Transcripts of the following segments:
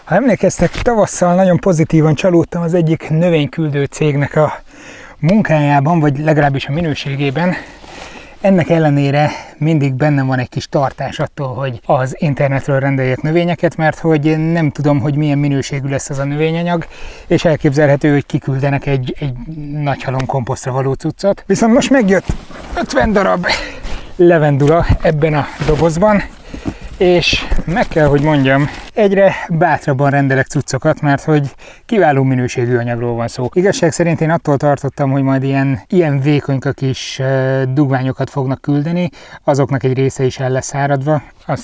Ha emlékeztek, tavasszal nagyon pozitívan csalódtam az egyik növényküldő cégnek a munkájában, vagy legalábbis a minőségében. Ennek ellenére mindig bennem van egy kis tartás attól, hogy az internetről rendeljek növényeket, mert hogy nem tudom, hogy milyen minőségű lesz az a növényanyag, és elképzelhető, hogy kiküldenek egy nagy halom komposztra való cuccot. Viszont most megjött 50 darab levendula ebben a dobozban, és meg kell, hogy mondjam, egyre bátrabban rendelek cuccokat, mert hogy kiváló minőségű anyagról van szó. Igazság szerint én attól tartottam, hogy majd ilyen vékonyka kis dugványokat fognak küldeni, azoknak egy része is el lesz száradva,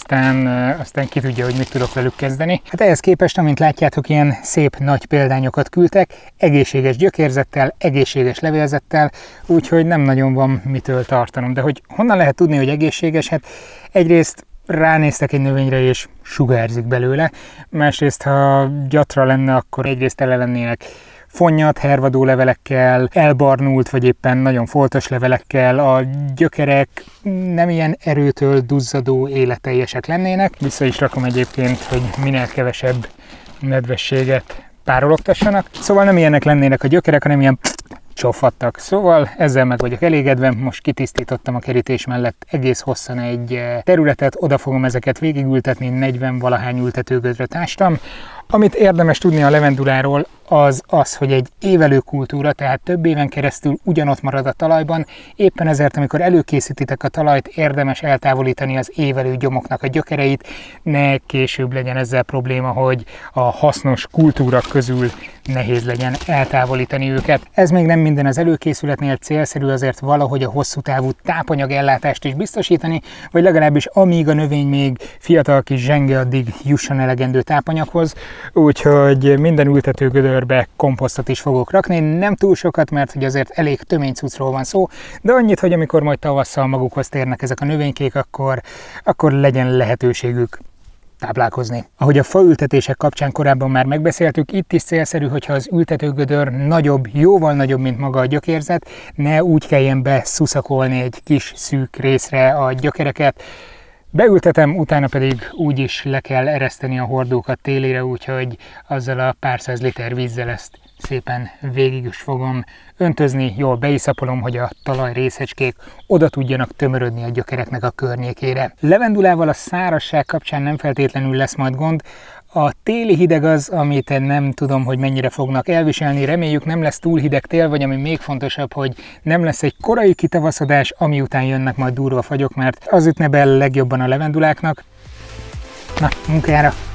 aztán ki tudja, hogy mit tudok velük kezdeni. Hát ehhez képest, amint látjátok, ilyen szép nagy példányokat küldtek, egészséges gyökérzettel, egészséges levélzettel, úgyhogy nem nagyon van mitől tartanom. De hogy honnan lehet tudni, hogy egészséges? Hát egyrészt ránéztek egy növényre és sugárzik belőle, másrészt ha gyatra lenne, akkor egyrészt tele lennének fonnyat, hervadó levelekkel, elbarnult vagy éppen nagyon foltos levelekkel, a gyökerek nem ilyen erőtől duzzadó, életteljesek lennének. Vissza is rakom egyébként, hogy minél kevesebb nedvességet párologtassanak. Szóval nem ilyenek lennének a gyökerek, hanem ilyen csofadtak. Szóval ezzel meg vagyok elégedve, most kitisztítottam a kerítés mellett egész hosszan egy területet, oda fogom ezeket végigültetni, 40 valahány ültetőgödre ástam. Amit érdemes tudni a levenduláról, az, hogy egy évelő kultúra, tehát több éven keresztül ugyanott marad a talajban, éppen ezért, amikor előkészítitek a talajt, érdemes eltávolítani az évelő gyomoknak a gyökereit, ne később legyen ezzel probléma, hogy a hasznos kultúrak közül nehéz legyen eltávolítani őket. Ez még nem minden az előkészületnél, célszerű azért valahogy a hosszú távú tápanyagellátást is biztosítani, vagy legalábbis amíg a növény még fiatal kis zsenge, addig jusson elegendő tápanyaghoz. Úgyhogy minden ültetőgödörbe komposztot is fogok rakni, nem túl sokat, mert hogy azért elég tömény cuccról van szó, de annyit, hogy amikor majd tavasszal magukhoz térnek ezek a növénykék, akkor legyen lehetőségük táplálkozni. Ahogy a faültetések kapcsán korábban már megbeszéltük, itt is célszerű, hogyha az ültetőgödör nagyobb, jóval nagyobb, mint maga a gyökérzet, ne úgy kelljen beszuszakolni egy kis szűk részre a gyökereket. Beültetem, utána pedig úgy is le kell ereszteni a hordókat télire, úgyhogy azzal a pár száz liter vízzel ezt szépen végig is fogom öntözni, jól beiszapolom, hogy a talaj részecskék oda tudjanak tömörödni a gyökereknek a környékére. Levendulával a szárazság kapcsán nem feltétlenül lesz majd gond. A téli hideg az, amit nem tudom, hogy mennyire fognak elviselni, reméljük nem lesz túl hideg tél, vagy ami még fontosabb, hogy nem lesz egy korai kitavaszodás, ami után jönnek majd durva fagyok, mert az ütne be legjobban a levenduláknak. Na, munkára!